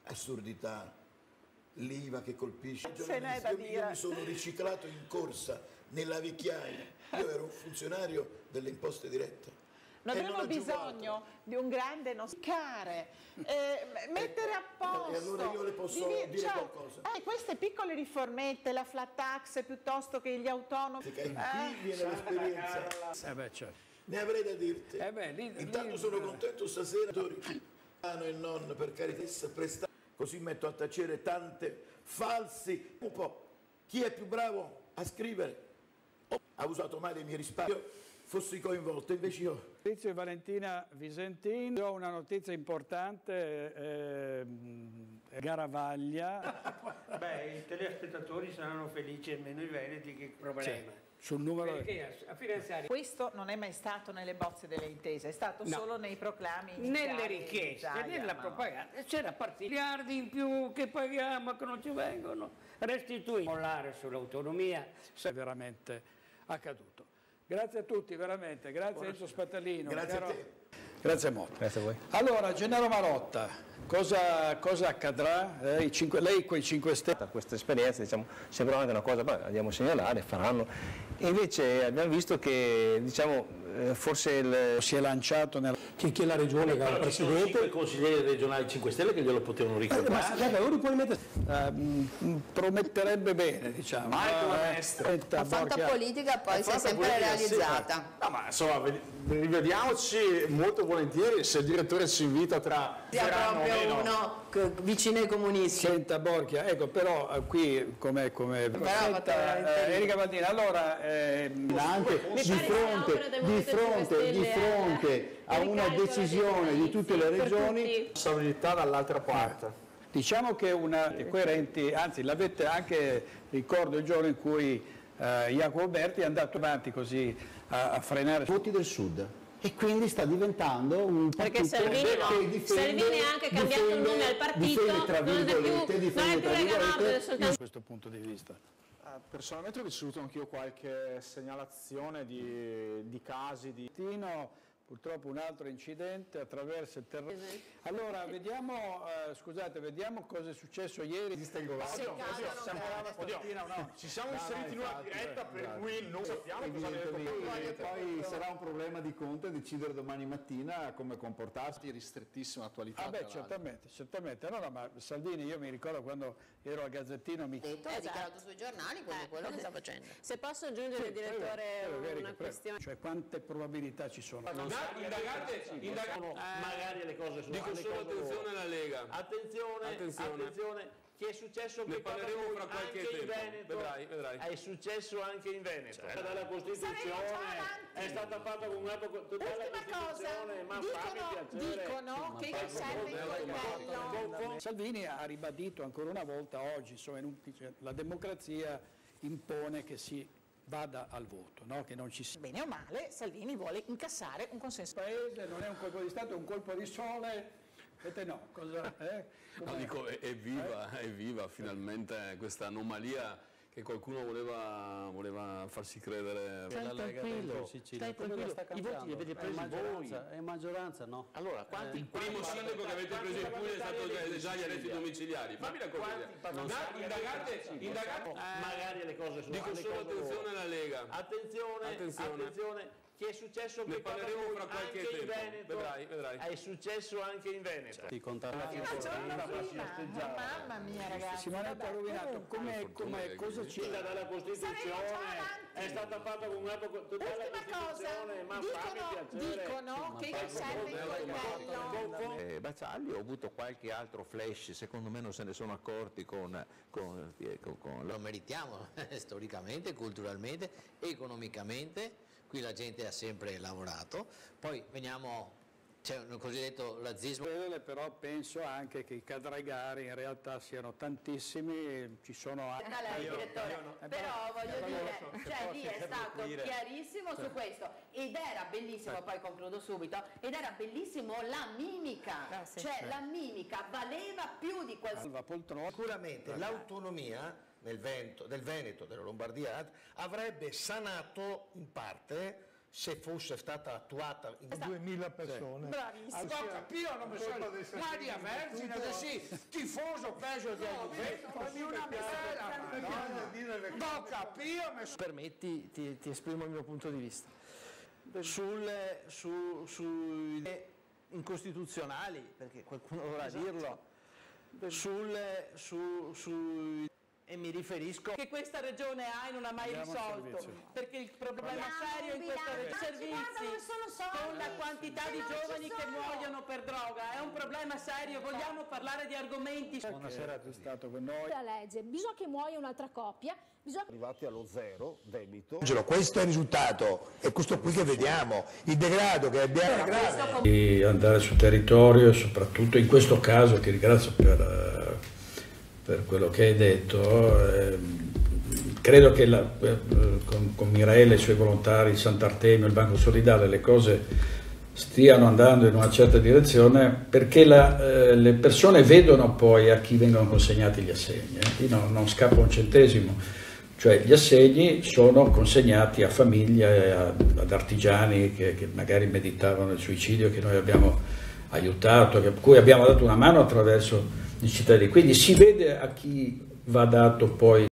assurdità, l'IVA che colpisce. Io mi sono riciclato in corsa, nella vecchiaia, io ero un funzionario delle imposte dirette. Non abbiamo bisogno di un grande mettere a posto. E allora io le posso dire qualcosa. Queste piccole riformette, la flat tax piuttosto che gli autonomi. Qui viene l'esperienza. Certo. Ne avrei da dirti. Intanto sono contento stasera, e non per carità prestare. Così metto a tacere tante falsi. Un po'. Chi è più bravo a scrivere ha usato male i miei risparmi. Fossi coinvolto, invece io. Fabrizio e Valentina Visentin, ho una notizia importante, Garavaglia. Beh, i telespettatori saranno felici e meno i veneti, che problema. Sul numero. Perché a finanziare. Questo non è mai stato nelle bozze delle intese, è stato solo nei proclami iniziali. Nelle richieste, nella propaganda, c'era partito miliardi in più che paghiamo, che non ci vengono restituiti. Mollare sull'autonomia. È veramente accaduto. Grazie a tutti, veramente. Grazie Enzo Spattalino. Grazie a te. Grazie molto. Grazie a voi. Allora, Gennaro Marotta, cosa accadrà? Lei con i 5 Stelle? Questa esperienza, diciamo, sembrava anche una cosa, beh, andiamo a segnalare, faranno. E invece abbiamo visto che, diciamo, forse si è lanciato nella... Che la regione, che il presidente... I consiglieri regionali 5 Stelle che glielo potevano ricordare. prometterebbe bene, diciamo. La fatta politica poi si è sempre realizzata. No, ma insomma, rivediamoci molto volentieri se il direttore ci invita tra... Sia proprio uno vicino ai comunisti. Senta Borchia, ecco, però qui come Erika Baldini, allora anche di fronte a una decisione di tutte le regioni, responsabilità dall'altra parte. Diciamo che coerenti, anzi l'avete anche, ricordo il giorno in cui Jacopo Berti è andato avanti così a frenare i voti del Sud. E quindi sta diventando un partito Salvini ha anche cambiato il nome al partito, non è più legato soltanto. Da questo punto di vista. Personalmente ho ricevuto anch'io qualche segnalazione di casi di... Purtroppo un altro incidente attraverso il terreno. Allora, vediamo, scusate, vediamo cosa è successo ieri. Esiste il governo? Ci siamo inseriti in una diretta per cui non sappiamo cosa ne e poi sarà un problema di Conte decidere domani mattina come comportarsi. Di ristrettissima attualità. Ah beh, certamente. No, ma Salvini, io mi ricordo quando ero al Gazzettino ha dichiarato sui giornali quello che sta facendo. Se posso aggiungere, direttore, una questione. Cioè, quante probabilità ci sono? Indagate magari le cose sono. Dico solo attenzione alla Lega. Attenzione, che è successo ne parleremo fra qualche tempo. Vedrai. È successo anche in Veneto. Dalla Costituzione è stata fatta con una totale Costituzione, ma dicono che serve il livello. Salvini ha ribadito ancora una volta oggi, insomma, la democrazia impone che si vada al voto, no? Che non ci sia. Bene o male, Salvini vuole incassare un consenso. Il paese non è un colpo di Stato, è un colpo di sole. Vedete no, cosa no, dico, è viva finalmente questa anomalia che qualcuno voleva farsi credere. Stai tranquillo, i voti li avete presi voi. È maggioranza, no? Allora, quanti Il primo sindaco che avete preso in Puglia è stato già gli arresti domiciliari. Fammi raccontare. Indagate. Magari le cose sono. Dico solo attenzione alla Lega. Attenzione. Che è successo ne parleremo fra qualche tempo. Vedrai. È successo anche in Veneto. Mamma mia, ragazzi. Simonetta ha rovinato. Cosa c'è? Dalla Costituzione è stata fatta con una totale Costituzione, ma dicono che serve il livello. Baccialli, ho avuto qualche altro flash, secondo me non se ne sono accorti lo meritiamo storicamente, culturalmente, economicamente. Qui la gente ha sempre lavorato, poi veniamo, c'è un cosiddetto lazzismo. Però penso anche che i cadregari in realtà siano tantissimi, ci sono anche... direttore, però voglio dire, cioè lì è stato chiarissimo su questo ed era bellissimo, poi concludo subito, ed era bellissimo la mimica, la mimica valeva più di qualsiasi... Sicuramente l'autonomia del Veneto, della Lombardia, avrebbe sanato in parte se fosse stata attuata in 2000 persone. Bravissimo. Ho capito, non mi sono Maria Vergine, sì, tifoso peso di ho capito, permetti, ti esprimo il mio punto di vista. Sui incostituzionali, perché qualcuno dovrà dirlo, e mi riferisco che questa regione ha e non ha mai risolto, perché il problema serio in questa regione servizi con la quantità di giovani che muoiono per droga è un problema serio. Vogliamo parlare di argomenti. Buonasera, è stato con noi. La legge, bisogna che muoia un'altra coppia, arrivati allo zero debito. Questo è il risultato, è questo qui che vediamo, il degrado che abbiamo. Di andare sul territorio e soprattutto in questo caso ti ringrazio per quello che hai detto. Credo che con Mireille, i suoi volontari, il Sant'Artemio, il Banco Solidale, le cose stiano andando in una certa direzione, perché le persone vedono poi a chi vengono consegnati gli assegni. Qui non scappa un centesimo, cioè gli assegni sono consegnati a famiglie, ad artigiani che magari meditavano il suicidio, che noi abbiamo aiutato, a cui abbiamo dato una mano attraverso i cittadini. Quindi si vede a chi va dato poi